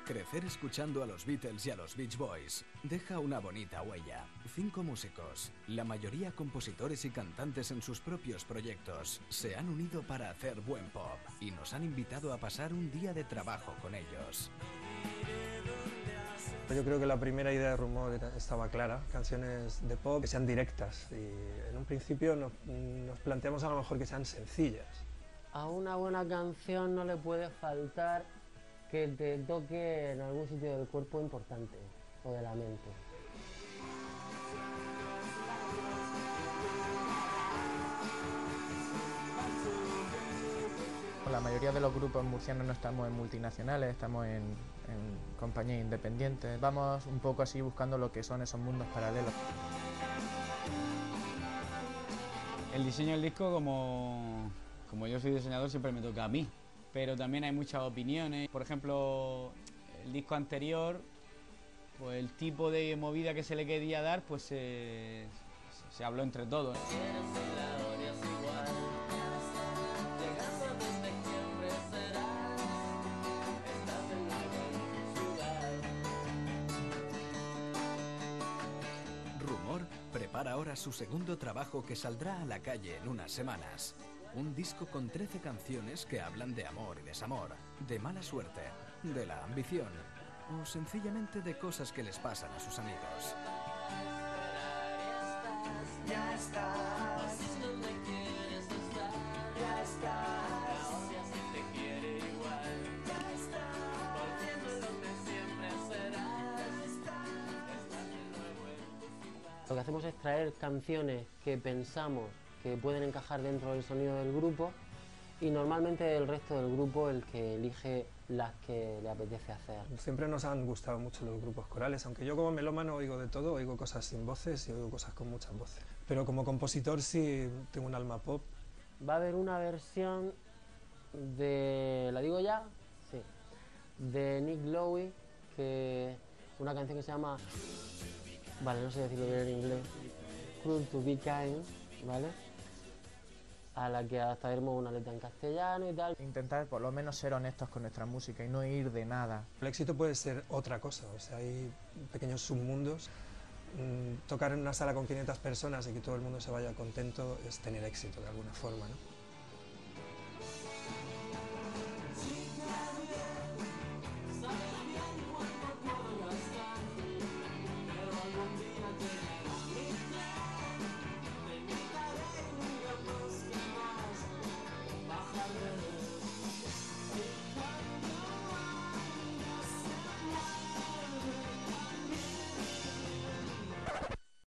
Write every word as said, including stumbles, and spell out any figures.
Crecer escuchando a los Beatles y a los Beach Boys deja una bonita huella. Cinco músicos, la mayoría compositores y cantantes en sus propios proyectos, se han unido para hacer buen pop y nos han invitado a pasar un día de trabajo con ellos. Yo creo que la primera idea de Rumor estaba clara, canciones de pop que sean directas, y en un principio nos, nos planteamos a lo mejor que sean sencillas. A una buena canción no le puede faltar que te toque en algún sitio del cuerpo importante o de la mente. La mayoría de los grupos murcianos no estamos en multinacionales, estamos en, en compañías independientes. Vamos un poco así buscando lo que son esos mundos paralelos. El diseño del disco, como, como yo soy diseñador, siempre me toca a mí. Pero también hay muchas opiniones. Por ejemplo, el disco anterior, pues el tipo de movida que se le quería dar, pues se, se habló entre todos. Rumor prepara ahora su segundo trabajo que saldrá a la calle en unas semanas. Un disco con trece canciones que hablan de amor y desamor, de mala suerte, de la ambición o sencillamente de cosas que les pasan a sus amigos. Ya estás, donde quieres estar, ya estás, ahora sí te quiere igual, ya estás, volviendo donde siempre serás, estás de nuevo en tu ciudad. Lo que hacemos es traer canciones que pensamos que pueden encajar dentro del sonido del grupo y normalmente el resto del grupo el que elige las que le apetece hacer. Siempre nos han gustado mucho los grupos corales, aunque yo como melómano oigo de todo, oigo cosas sin voces y oigo cosas con muchas voces. Pero como compositor sí tengo un alma pop. Va a haber una versión de, ¿la digo ya? Sí, de Nick Lowe, que una canción que se llama, vale, no sé decirlo bien en inglés, Cruel to Be Kind, ¿vale? A la que adaptaremos una letra en castellano y tal. Intentar por lo menos ser honestos con nuestra música y no ir de nada. El éxito puede ser otra cosa, o sea, hay pequeños submundos. Mm, tocar en una sala con quinientas personas y que todo el mundo se vaya contento es tener éxito de alguna forma, ¿no?